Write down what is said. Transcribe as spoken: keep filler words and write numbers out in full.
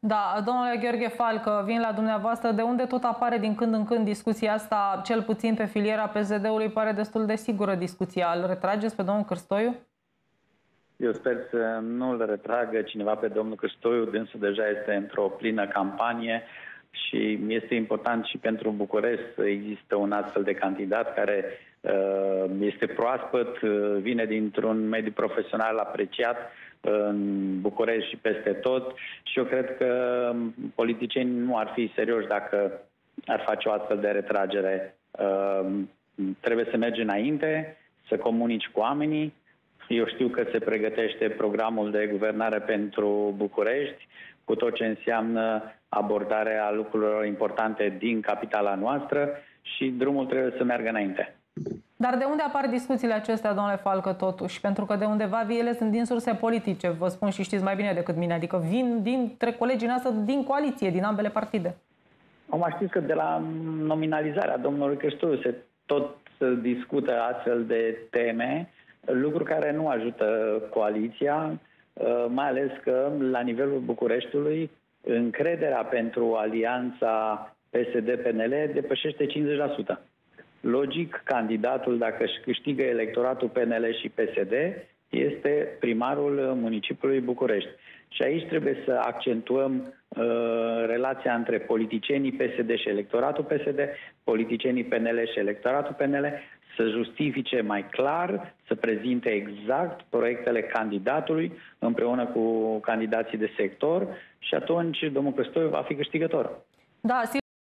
Da, domnule Gheorghe Falcă, vin la dumneavoastră. De unde tot apare din când în când discuția asta, cel puțin pe filiera P S D-ului, pare destul de sigură discuția. Îl retrageți pe domnul Cârstoiu? Eu sper să nu îl retragă cineva pe domnul Cârstoiu, dânsul deja este într-o plină campanie și este important și pentru București să există un astfel de candidat care uh, este proaspăt, uh, vine dintr-un mediu profesional apreciat în București și peste tot și eu cred că politicienii nu ar fi serioși dacă ar face o astfel de retragere. Uh, trebuie să mergi înainte, să comunici cu oamenii. Eu știu că se pregătește programul de guvernare pentru București, cu tot ce înseamnă abordarea lucrurilor importante din capitala noastră și drumul trebuie să meargă înainte. Dar de unde apar discuțiile acestea, domnule Falcă, totuși? Pentru că de undeva ele sunt din surse politice, vă spun și știți mai bine decât mine, adică vin dintre colegii noastre din coaliție, din ambele partide. Am știți că de la nominalizarea domnului Cârstoiu se tot discută astfel de teme, lucru care nu ajută coaliția, mai ales că la nivelul Bucureștiului încrederea pentru alianța P S D P N L depășește cincizeci la sută. Logic, candidatul, dacă își câștigă electoratul P N L și P S D, este primarul municipiului București. Și aici trebuie să accentuăm uh, relația între politicienii P S D și electoratul P S D, politicienii P N L și electoratul P N L, să justifice mai clar, să prezinte exact proiectele candidatului împreună cu candidații de sector și atunci domnul Cârstoiu va fi câștigător. Da,